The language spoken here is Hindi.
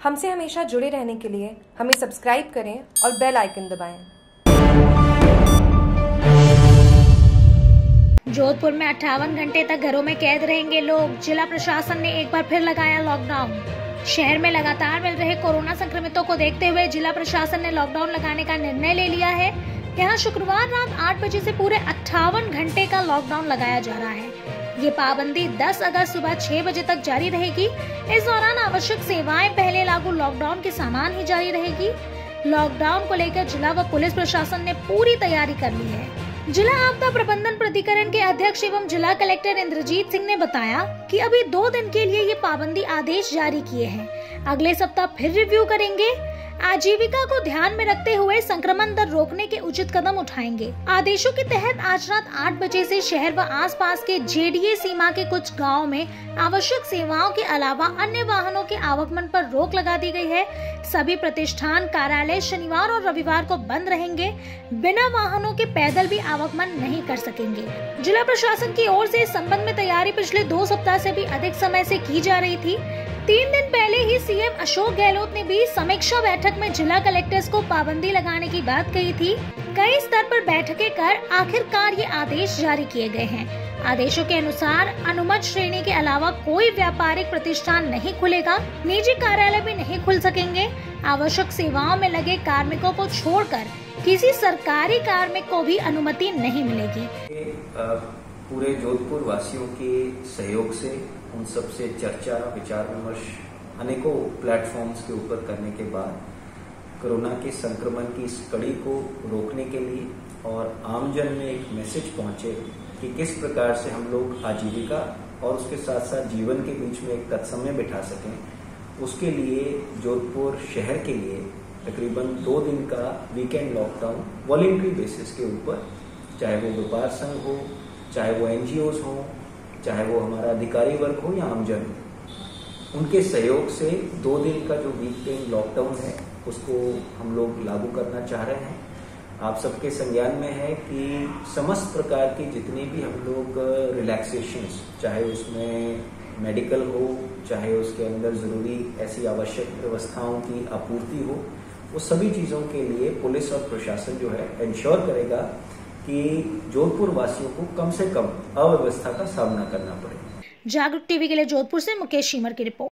हमसे हमेशा जुड़े रहने के लिए हमें सब्सक्राइब करें और बेल आइकन दबाएं। जोधपुर में 58 घंटे तक घरों में कैद रहेंगे लोग। जिला प्रशासन ने एक बार फिर लगाया लॉकडाउन। शहर में लगातार मिल रहे कोरोना संक्रमितों को देखते हुए जिला प्रशासन ने लॉकडाउन लगाने का निर्णय ले लिया है। यहाँ शुक्रवार रात 8 बजे से पूरे 58 घंटे का लॉकडाउन लगाया जा रहा है। ये पाबंदी 10 अगस्त सुबह 6 बजे तक जारी रहेगी। इस दौरान आवश्यक सेवाएं पहले लागू लॉकडाउन के समान ही जारी रहेगी। लॉकडाउन को लेकर जिला व पुलिस प्रशासन ने पूरी तैयारी कर ली है। जिला आपदा प्रबंधन प्राधिकरण के अध्यक्ष एवं जिला कलेक्टर इंद्रजीत सिंह ने बताया कि अभी 2 दिन के लिए ये पाबंदी आदेश जारी किए हैं। अगले सप्ताह फिर रिव्यू करेंगे। आजीविका को ध्यान में रखते हुए संक्रमण दर रोकने के उचित कदम उठाएंगे। आदेशों के तहत आज रात 8 बजे से शहर व आसपास के जेडीए सीमा के कुछ गांवों में आवश्यक सेवाओं के अलावा अन्य वाहनों के आवागमन पर रोक लगा दी गई है। सभी प्रतिष्ठान कार्यालय शनिवार और रविवार को बंद रहेंगे। बिना वाहनों के पैदल भी आवागमन नहीं कर सकेंगे। जिला प्रशासन की ओर से इस संबंध में तैयारी पिछले 2 सप्ताह से भी अधिक समय से की जा रही थी। 3 दिन पहले ही सीएम अशोक गहलोत ने भी समीक्षा बैठक में जिला कलेक्टर्स को पाबंदी लगाने की बात कही थी। कई स्तर पर बैठकें कर आखिरकार ये आदेश जारी किए गए हैं। आदेशों के अनुसार अनुमत श्रेणी के अलावा कोई व्यापारिक प्रतिष्ठान नहीं खुलेगा। निजी कार्यालय भी नहीं खुल सकेंगे। आवश्यक सेवाओं में लगे कार्मिकों को छोड़कर किसी सरकारी कार्मिक को भी अनुमति नहीं मिलेगी। पूरे जोधपुर वासियों के सहयोग से उन सबसे चर्चा विचार विमर्श अनेकों प्लेटफॉर्म्स के ऊपर करने के बाद कोरोना के संक्रमण की इस कड़ी को रोकने के लिए और आमजन में एक मैसेज पहुंचे कि किस प्रकार से हम लोग आजीविका और उसके साथ साथ जीवन के बीच में एक तत्समय बिठा सकें, उसके लिए जोधपुर शहर के लिए तकरीबन 2 दिन का वीकेंड लॉकडाउन वॉलंटरी बेसिस के ऊपर, चाहे वो व्यापार संघ हो, चाहे वो एनजीओज हो, चाहे वो हमारा अधिकारी वर्ग हो या आमजन हो, उनके सहयोग से 2 दिन का जो वीकेंड लॉकडाउन है उसको हम लोग लागू करना चाह रहे हैं। आप सबके संज्ञान में है कि समस्त प्रकार की जितनी भी हम लोग रिलैक्सेशंस, चाहे उसमें मेडिकल हो, चाहे उसके अंदर जरूरी ऐसी आवश्यक व्यवस्थाओं की आपूर्ति हो, वो सभी चीजों के लिए पुलिस और प्रशासन जो है इंश्योर करेगा कि जोधपुर वासियों को कम से कम अव्यवस्था का सामना करना पड़े। जागरूक टीवी के लिए जोधपुर से मुकेश शीमर की रिपोर्ट।